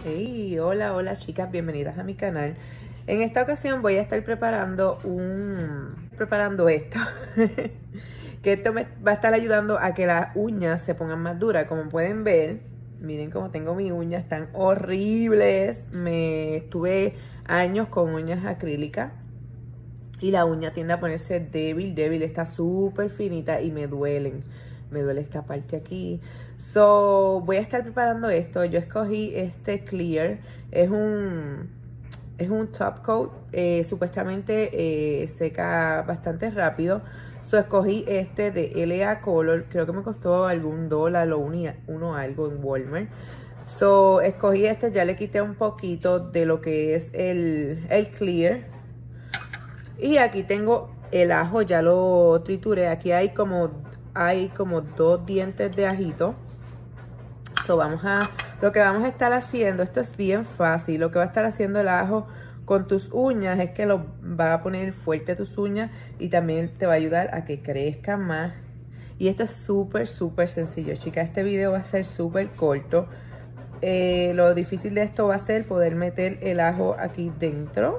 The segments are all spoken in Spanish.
Hey, hola chicas, bienvenidas a mi canal. En esta ocasión voy a estar preparando esto. Que esto me va a estar ayudando a que las uñas se pongan más duras. Como pueden ver, miren cómo tengo mis uñas, están horribles. Estuve años con uñas acrílicas y la uña tiende a ponerse débil, está súper finita y me duelen. Me duele esta parte aquí. So, voy a estar preparando esto. Yo escogí este Clear. Es un top coat. Supuestamente seca bastante rápido. So, escogí este de LA Color. Creo que me costó algún $1 o uno algo en Walmart. So, escogí este. Ya le quité un poquito de lo que es el Clear. Y aquí tengo el ajo. Ya lo trituré. Aquí hay como 2 dientes de ajito. So, lo que vamos a estar haciendo, esto es bien fácil. Lo que va a estar haciendo el ajo con tus uñas es que lo va a poner fuerte tus uñas y también te va a ayudar a que crezcan más. Y esto es súper sencillo, chicas. Este video va a ser súper corto. Lo difícil de esto va a ser poder meter el ajo aquí dentro.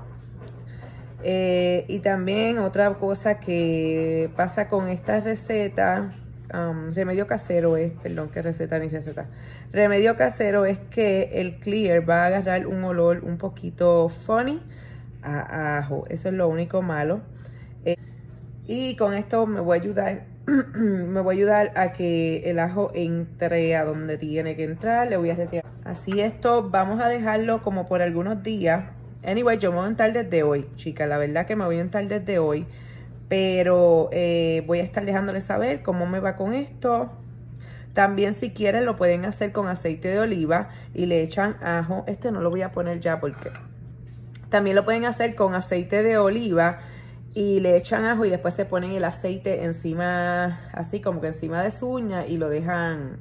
Y también otra cosa que pasa con esta receta, remedio casero es, perdón, que receta ni receta. Remedio casero es que el Clear va a agarrar un olor un poquito funny a ajo. Eso es lo único malo. Y con esto me voy a ayudar, me voy a ayudar a que el ajo entre a donde tiene que entrar. Le voy a retirar. Así esto vamos a dejarlo como por algunos días. Anyway, yo me voy a untar desde hoy, chicas. La verdad que me voy a untar desde hoy. Pero voy a estar dejándoles saber cómo me va con esto. También si quieren lo pueden hacer con aceite de oliva y le echan ajo. Este no lo voy a poner ya porque... También lo pueden hacer con aceite de oliva y le echan ajo y después se ponen el aceite encima, así como que encima de su uña y lo dejan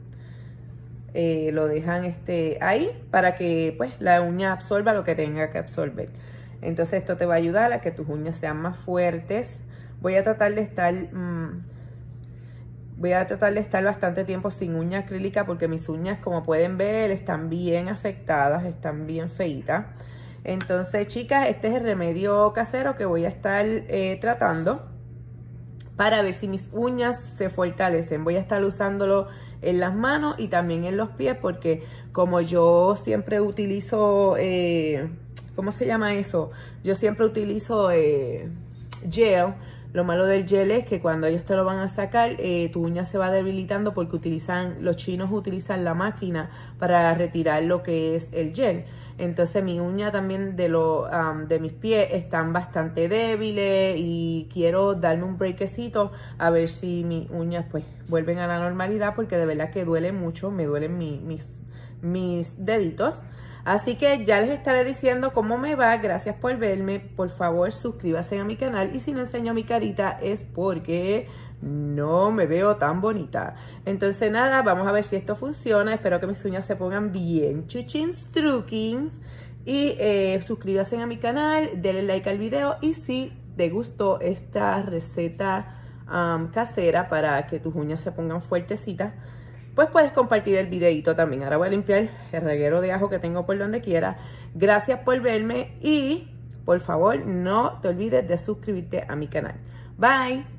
ahí para que pues la uña absorba lo que tenga que absorber. Entonces esto te va a ayudar a que tus uñas sean más fuertes. Voy a tratar de estar bastante tiempo sin uña acrílica porque mis uñas, como pueden ver, están bien afectadas, están bien feitas. Entonces, chicas, este es el remedio casero que voy a estar tratando para ver si mis uñas se fortalecen. Voy a estar usándolo en las manos y también en los pies porque como yo siempre utilizo, ¿cómo se llama eso? Yo siempre utilizo gel. Lo malo del gel es que cuando ellos te lo van a sacar, tu uña se va debilitando porque los chinos utilizan la máquina para retirar lo que es el gel. Entonces mi uña también de mis pies están bastante débiles y quiero darme un breakcito a ver si mis uñas pues vuelven a la normalidad porque de verdad que duele mucho, me duelen mis deditos. Así que ya les estaré diciendo cómo me va. Gracias por verme. Por favor, suscríbanse a mi canal. Y si no enseño mi carita es porque no me veo tan bonita. Entonces nada, vamos a ver si esto funciona. Espero que mis uñas se pongan bien chuchins truquins. Y suscríbanse a mi canal, denle like al video. Y si te gustó esta receta casera para que tus uñas se pongan fuertecitas, pues puedes compartir el videito también. Ahora voy a limpiar el reguero de ajo que tengo por donde quiera. Gracias por verme y por favor no te olvides de suscribirte a mi canal. Bye.